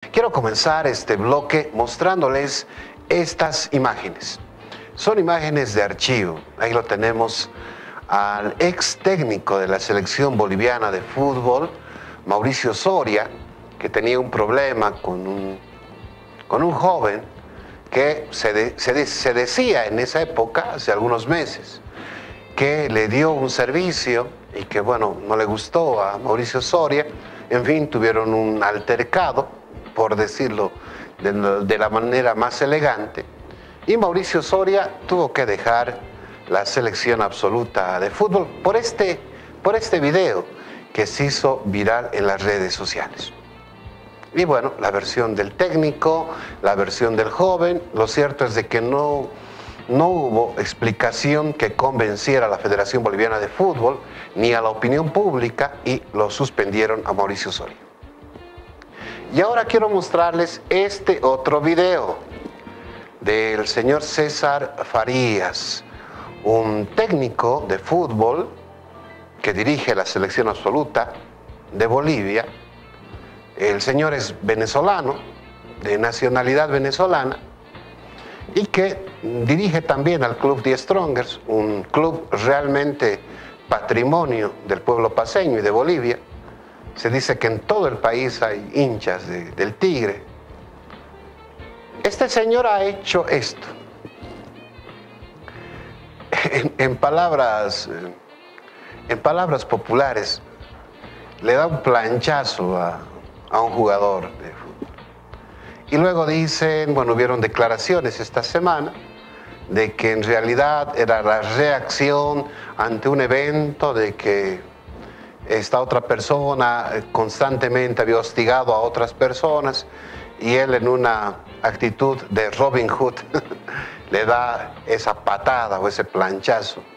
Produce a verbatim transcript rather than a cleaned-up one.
Quiero comenzar este bloque mostrándoles estas imágenes. Son imágenes de archivo. Ahí lo tenemos al ex técnico de la selección boliviana de fútbol, Mauricio Soria, que tenía un problema con un, con un joven que se, de, se, de, se decía en esa época, hace algunos meses, que le dio un servicio y que, bueno, no le gustó a Mauricio Soria. En fin, tuvieron un altercado, por decirlo de, de la manera más elegante, y Mauricio Soria tuvo que dejar la selección absoluta de fútbol por este, por este video que se hizo viral en las redes sociales. Y bueno, la versión del técnico, la versión del joven, lo cierto es de que no, no hubo explicación que convenciera a la Federación Boliviana de Fútbol ni a la opinión pública y lo suspendieron a Mauricio Soria. Y ahora quiero mostrarles este otro video del señor César Farías, un técnico de fútbol que dirige la selección absoluta de Bolivia. El señor es venezolano, de nacionalidad venezolana, y que dirige también al Club The Strongers, un club realmente patrimonio del pueblo paceño y de Bolivia. Se dice que en todo el país hay hinchas de, del Tigre. Este señor ha hecho esto. En, en, palabras, en palabras populares, le da un planchazo a, a un jugador de fútbol. Y luego dicen, bueno, hubieron declaraciones esta semana de que en realidad era la reacción ante un evento, de que esta otra persona constantemente había hostigado a otras personas y él, en una actitud de Robin Hood, le da esa patada o ese planchazo